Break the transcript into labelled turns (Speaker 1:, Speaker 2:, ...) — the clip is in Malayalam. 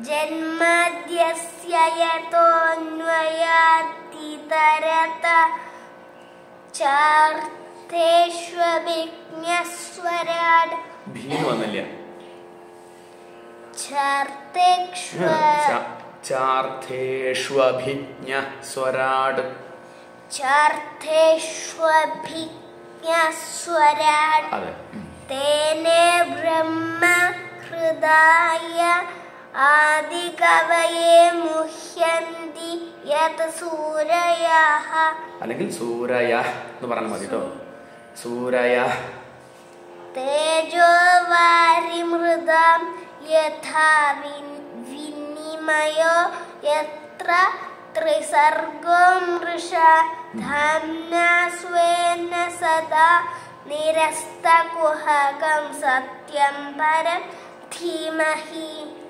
Speaker 1: ജന്മദ്യസ്യ യതോന്വയാതിതരതഃ ചാർത്തേഷ്വഭിജ്ഞസ്വരാട്
Speaker 2: ഭീന് വന്നില്ല. ചാർത്തേഷ്വഭിജ്ഞ സ്വരാട്
Speaker 1: ചാർത്തേഷ്വഭിജ്ഞസ്വരാട് തേനേ ബ്രഹ്മ ഹൃദായ ആദികവയേ മുഹ്യന്തി യത് സൂരയഃ.
Speaker 2: അല്ലെങ്കിൽ സൂരയ എന്ന് പറഞ്ഞാൽ മതി കേട്ടോ. സൂരയ
Speaker 1: തേജോ വാരിമൃദാം യഥാ വിനിമയോ യത്ര ത്രിസർഗോ മൃഷാ ധാമ്നാ സ്വേന സദാ നിരസ്തകുഹകം സത്യം പരം ധീമഹി.